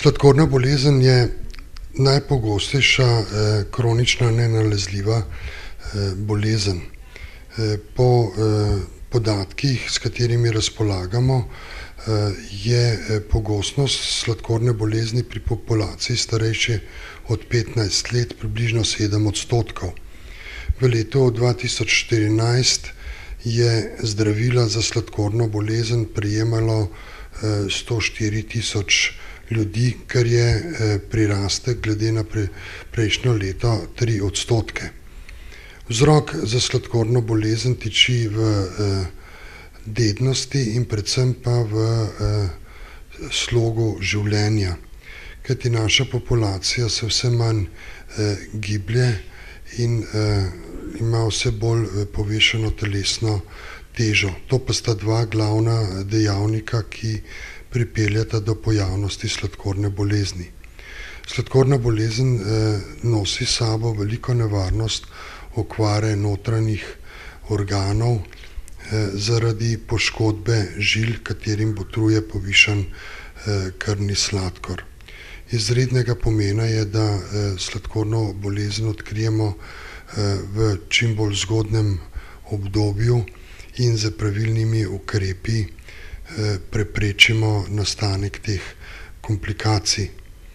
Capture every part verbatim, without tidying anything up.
Sladkorna bolezen je najpogostejša eh, kronična nenalezljiva eh, bolezen. Eh, po eh, podatkih, s katerimi razpolagamo, eh, je eh, pogostnost sladkorne bolezni pri populaciji starejši od petnajst let približno sedem odstotkov. V letu dva tisoč štirinajst je zdravila za sladkorno bolezen prejemalo eh, sto štiri tisoč ljudi, kar je eh, prirastek glede na pre, prejšnjo leto tri odstotke. Vzrok za sladkorno bolezen tiči v eh, dednosti in predvsem pa v eh, slogu življenja, kajti naša populacija se vse manj eh, giblje in eh, ima vse bolj eh, povešeno telesno težo. To pa sta dva glavna dejavnika, ki pripeljata do pojavnosti sladkorne bolezni. Sladkorna bolezen eh, nosi s sabo veliko nevarnost okvare notranjih organov eh, zaradi poškodbe žil, katerim botruje povišan eh, krvni sladkor. Izrednega pomena je, da eh, sladkorno bolezen odkrijemo eh, v čim bolj zgodnem obdobju in z pravilnimi ukrepi preprečimo nastanek teh komplikacij.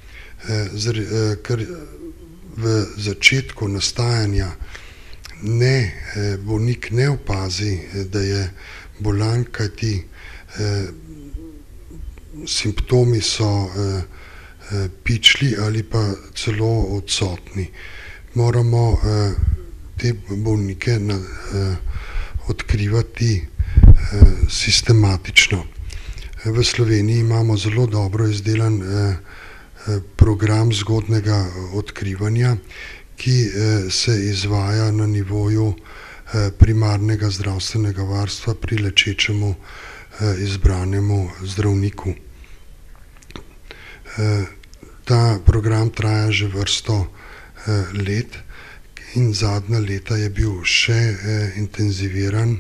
Ker v začetku nastajanja ne, bolnik ne opazi, da je bolan, kajti simptomi so pičli ali pa celo odsotni. Moramo te bolnike odkrivati sistematično. V Sloveniji imamo zelo dobro izdelan program zgodnjega odkrivanja, ki se izvaja na nivoju primarnega zdravstvenega varstva pri lečečemu izbranemu zdravniku. Ta program traja že vrsto let in zadnja leta je bil še intenziviran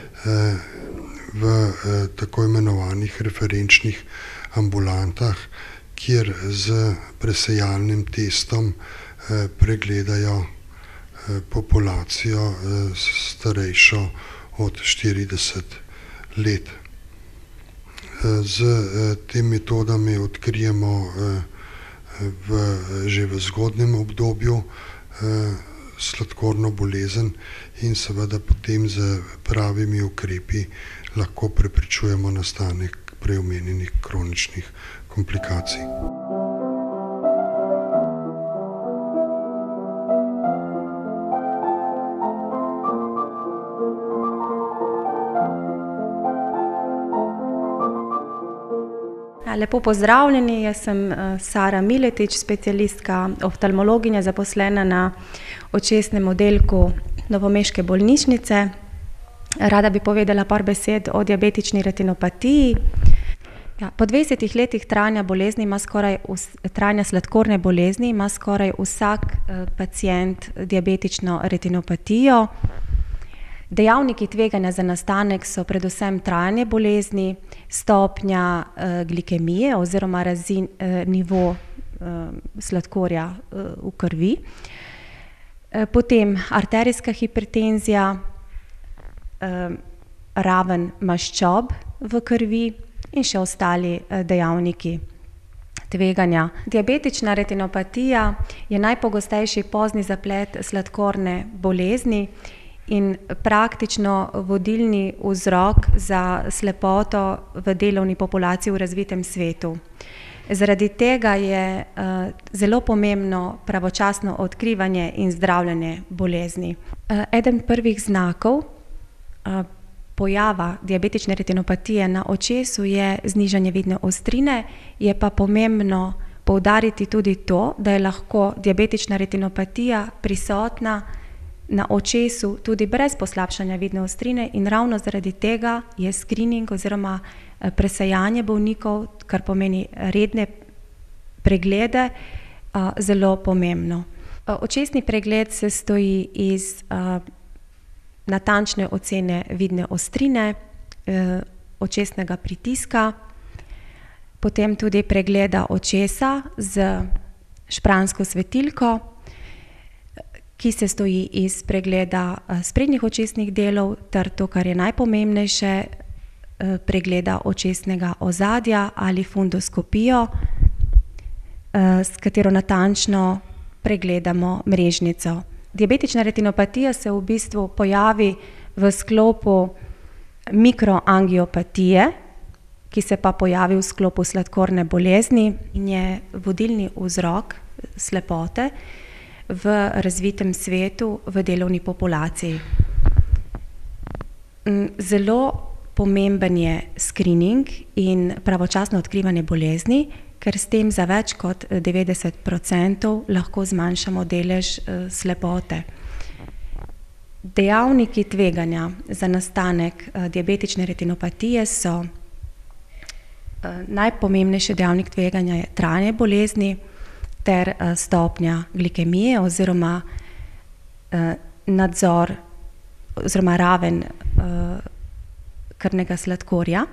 v eh, tako imenovanih referenčnih ambulantah, kjer z presejalnim testom eh, pregledajo eh, populacijo eh, starejšo od štirideset let. Eh, z eh, temi metodami odkrijemo eh, v, že v zgodnjem obdobju eh, sladkorno bolezen in seveda potem z pravimi ukrepi lahko preprečujemo nastanek prej omenjenih kroničnih komplikacij. Lepo pozdravljeni, jaz sem Sara Miletič, specialistka oftalmologinja, zaposlena na očesnem oddelku novomeške bolnišnice. Rada bi povedala par besed o diabetični retinopatiji. Ja, po dvajsetih letih trajanja bolezni ima skoraj trajanja sladkorne bolezni ima skoraj vsak eh, pacient diabetično retinopatijo. Dejavniki tveganja za nastanek so predvsem trajanje bolezni, stopnja eh, glikemije oziroma razin, eh, nivo eh, sladkorja eh, v krvi, eh, potem arterijska hipertenzija, eh, raven maščob v krvi in še ostali eh, dejavniki tveganja. Diabetična retinopatija je najpogostejši pozni zaplet sladkorne bolezni in praktično vodilni vzrok za slepoto v delovni populaciji v razvitem svetu. Zaradi tega je uh, zelo pomembno pravočasno odkrivanje in zdravljenje bolezni. Uh, eden prvih znakov uh, pojava diabetične retinopatije na očesu je znižanje vidne ostrine, je pa pomembno poudariti tudi to, da je lahko diabetična retinopatija prisotna na očesu tudi brez poslabšanja vidne ostrine in ravno zaradi tega je screening oziroma presejanje bolnikov, kar pomeni redne preglede, zelo pomembno. Očesni pregled se stoji iz natančne ocene vidne ostrine, očesnega pritiska, potem tudi pregleda očesa z špransko svetilko, ki se stoji iz pregleda sprednjih očesnih delov ter to, kar je najpomembnejše, pregleda očesnega ozadja ali fundoskopijo, s katero natančno pregledamo mrežnico. Diabetična retinopatija se v bistvu pojavi v sklopu mikroangiopatije, ki se pa pojavi v sklopu sladkorne bolezni in je vodilni vzrok slepote v razvitem svetu v delovni populaciji. Zelo pomemben je screening in pravočasno odkrivanje bolezni, ker s tem za več kot devetdeset procentov lahko zmanjšamo delež slepote. Dejavniki tveganja za nastanek diabetične retinopatije so: najpomembnejši dejavnik tveganja je trajanje bolezni ter stopnja glikemije oziroma nadzor oziroma raven krvnega sladkorja.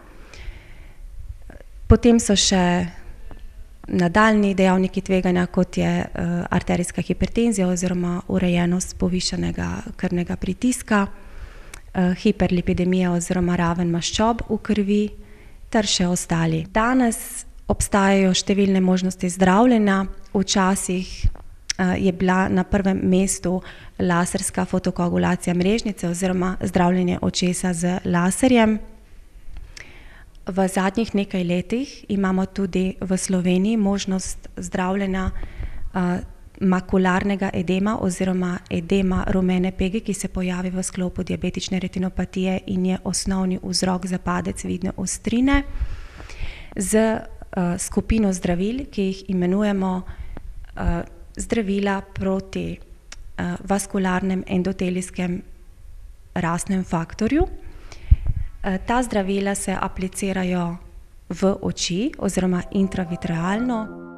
Potem so še nadaljnji dejavniki tveganja, kot je arterijska hipertenzija oziroma urejenost povišanega krvnega pritiska, hiperlipidemija oziroma raven maščob v krvi ter še ostali. Danes obstajajo številne možnosti zdravljenja. Včasih je bila na prvem mestu laserska fotokoagulacija mrežnice oziroma zdravljenje očesa z laserjem. V zadnjih nekaj letih imamo tudi v Sloveniji možnost zdravljenja makularnega edema oziroma edema rumene pege, ki se pojavi v sklopu diabetične retinopatije in je osnovni vzrok za padec vidne ostrine, z skupino zdravil, ki jih imenujemo zdravila proti vaskularnem endotelijskem rastnem faktorju. Ta zdravila se aplicirajo v oči oziroma intravitrealno.